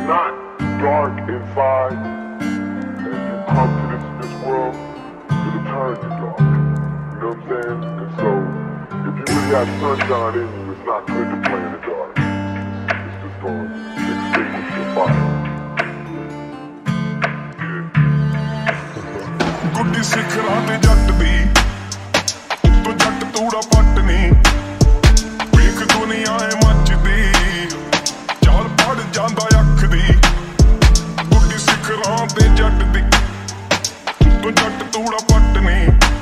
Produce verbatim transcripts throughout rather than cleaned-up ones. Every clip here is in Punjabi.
not dark inside, and you come to this, this world, it'll turn you dark. You know what I'm saying? And so, if you really have sunshine in you, it's not good to play in the dark. It's just going to extinguish your fire. ਗੁੱਡੀ ਸਿਖਰਾਂ ਤੇ ਜੱਟ ਦੀ ਉੱਤੋਂ ਜੱਟ ਤੂੜਾ ਪੱਟ ਨੀ ਵੇਖ ਦੁਨੀਆ ਏ ਮੱਚਦੀ ਚਾਲ ਪੜ ਜਾਂਦਾ ਅੱਖ ਦੀ ਗੁੱਡੀ ਸਿਖਰਾਂ ਤੇ ਜੱਟ ਦੀ ਉੱਤੋਂ ਜੱਟ ਤੂੜਾ ਪੱਟ ਨੀ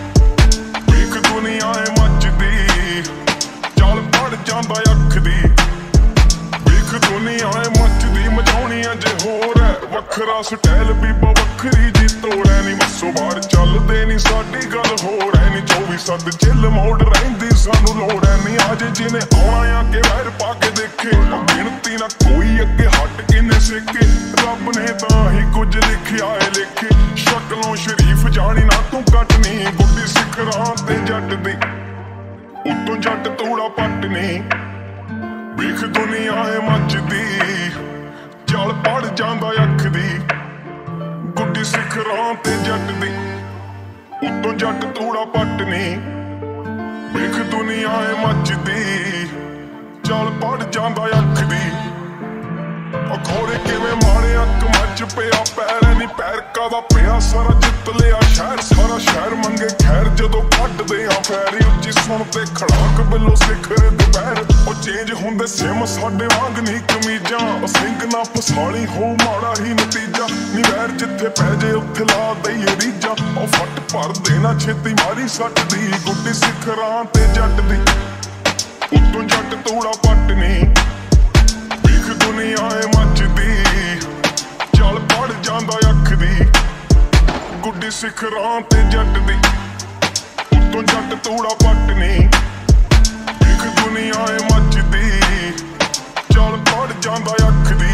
ਵੇਖ ਦੁਨੀਆ ਏ ਮੱਚਦੀ ਚਾਲ ਪੜ ਜਾਂਦਾ ਅੱਖ ਦੀ ਵੇਖ ਦੁਨੀਆ ਏ ਮੱਚਦੀ ਮਚਾਉਣੀ ਅਜੇ ਹੋਰ ਹੈ ਵੱਖਰਾ ਸਟਾਈਲ ਵੀ ਵੱਖਰੀ ਜੀ ਤੋੜ ਐ ਨੀ ਮੱਸੋ ਬਾਹਰ ਚੱਲਦੇ ਨੀ ਸਾਡੀ ਗੱਲ ਹੋਰ ਐ ਨੀ ਚੌਵੀ ਸੱਤ ਚਿੱਲ ਮੋੜ ਰਹਿੰਦੀ ਸਾਨੂੰ ਲੋੜ ਐ ਨੀ ਆਜੇ ਜਿਹਨੇ ਆਉਣਾ ਆ ਕੇ ਵੈਰ ਪਾ ਕੇ ਦੇਖੇ ਗਿਣਤੀ ਨਾ ਕੋਈ ਅੱਗੇ ਹਟ ਕਿਨੇ ਸਿੱਕੇ ਰੱਬ ਨੇ ਤਾਂ ਹੀ ਕੁਝ ਲਿਖਿਆ ਏ ਲਿਖੇ ਸ਼ਕਲੋਂ ਸ਼ਰੀਫ ਜਾਣੀ ਨਾ ਤੂੰ ਕੱਟਣੀ ਗੁੱਡੀ ਸਿਖਰਾਂ ਤੇ ਜੱਟ ਦੀ ਉੱਤੋਂ ਜੱਟ ਤੂੜਾ ਪੱਟਣੀ ਵੇਖ ਦੁਨੀਆ ਏ ਮੱਚਦੀ ਚੱਲ ਪੜ ਜਾਂਦਾ ਅੱਖ ਦੀ ਗੁੱਡੀ ਸਿਖਰਾਂ ਤੇ ਜੱਟ ਦੀ ਉੱਤੋਂ ਜੱਟ ਤੂੜਾ ਪੱਟਣੀ ਵੇਖ ਦੁਨੀਆ ਏ ਮੱਚਦੀ ਚੱਲ ਪੜ ਜਾਂਦਾ ਅੱਖ ਦੀ ਅਖੌਰੇ ਕਿਵੇਂ ਮਾਰੇ ਅੱਖ ਮੱਚ ਪਿਆ ਪੈਰ ਨੀ ਪੈਰ ਕਾਦਾ ਪਿਆ ਸਾਰਾ ਜਿੱਤ ਲਿਆ ਸ਼ਹਿਰ ਸਾਰਾ ਸ਼ਹਿਰ ਮੰਗੇ ਖੈਰ ਜਦੋਂ ਕੱਢਦੇ ਆ ਫੈਰੀ ਉੱਚੀ ਸੁਣ ਤੇ ਖੜਾਕ ਬਿੱਲੋ ਸਿਖਰ ਦੁਪਹਿਰ ਉਹ ਚੇਂਜ ਹੁੰਦੇ ਸਿਮ ਸਾਡੇ ਵਾਂਗ ਨੀ ਕਮੀਜ਼ਾਂ ਉਹ ਸਿੰਘ ਨਾ ਫਸਾਲੀ ਹੋ ਮਾੜਾ ਹੀ ਨਤੀਜਾ ਨੀ ਵੈਰ ਜਿੱਥੇ ਪੈ ਜੇ ਉੱਥੇ ਲਾ ਦਈਏ ਰੀਜਾ ਉਹ ਫੱਟ ਭਰ ਦੇਣਾ ਛੇਤੀ ਮਾਰੀ ਸੱਟ ਦੀ ਗੁੱਡੀ ਸਿਖਰਾਂ ਤੇ ਜੱਟ ਦੀ ਉੱਤੋਂ ਜੱਟ ਤੂੜਾ ਪੱਟਣੀ ਵੇਖ ਦੁਨੀਆ ਏ ਮੱਚਦੀ ਚੱਲ ਪੜ ਜਾਂਦਾ ਅੱਖ ਦੀ ਗੁੱਡੀ ਸਿਖਰਾਂ ਤੇ ਜੱਟ ਦੀ ਉੱਤੋਂ ਜੱਟ ਤੂੜਾ ਪੱਟਣੀ ਵੇਖ ਦੁਨੀਆ ਏ ਮੱਚਦੀ ਚੱਲ ਪੜ ਜਾਂਦਾ ਅੱਖ ਦੀ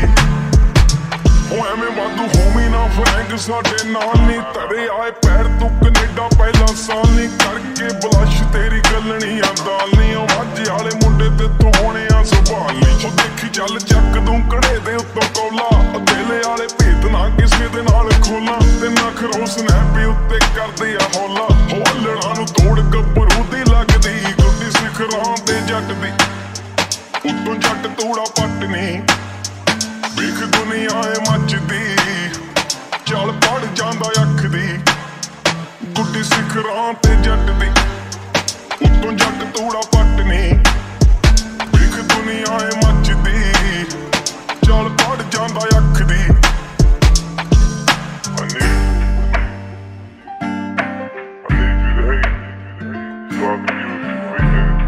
ਉਹ ਐਵੇਂ ਵਾਧੂ ਹੋਮੀ ਨਾ ਫਰੈਂਕ ਸਾਡੇ ਨਾਲ ਨੀ ਧਰੇ ਆਏ ਪੈਰ ਤੂੰ ਕੈਨੇਡਾ ਪਹਿਲਾਂ ਸਾਲ ਨੀ ਕਰਕੇ ਬਲਸ਼ ਤੇਰੀ ਗੱਲਣੀ ਆ ਦਾਲ ਨੀ ਉਹ ਮਾਝੇ ਵਾਲੇ ਮੁੰਡੇ ਤੇ ਤੂੰ ਹੋਣੇ ਆ ਸੁਭਾਲ ਨੀ ਉਹ ਦੇਖੀ ਚੱਲ ਚੱਕ ਦੂੰ ਕੜੇ ਦੇ ਉੱਤੋਂ ਕੋਲਾ ਉਹ ਦਿਲ ਵਾਲੇ ਭੇਤ ਨਾ ਕਿਸੇ ਦੇ ਨਾਲ ਖੋਲਾਂ ਤੇ ਨਾ ਖਰੋਸ ਨੈਪੀ ਉੱਤੇ ਕਰਦੇ ਆ ਹੌਲਾ ਹੌਲਣਾ ਨੂੰ ਤੋੜ ਗੱਭਰੂ ਦੀ ਲੱਗਦੀ ਗੁੱਡੀ ਸਿਖਰਾਂ ਤੇ ਜੱਟ ਦੀ ਉੱਤੋਂ ਜੱਟ ਤੂੜਾ ਪੱਟਣੀ ਵੇਖ ਦੁਨੀਆ ਏ ਮੱਚਦੀ ਚੱਲ ਪੜ ਜਾਂਦਾ ਅੱਖ ਦੀ ਗੁੱਡੀ ਸਿਖਰਾਂ ਤੇ ਜੱਟ ਦੀ ਉੱਤੋਂ ਜੱਟ ਤੂੜਾ ਪੱਟਣੀ ਵੇਖ ਦੁਨੀਆ ਏ ਮੱਚਦੀ ਚੱਲ ਪੜ ਜਾਂਦਾ ਅੱਖ ਦੀ I need, I need you to hate so I can use you for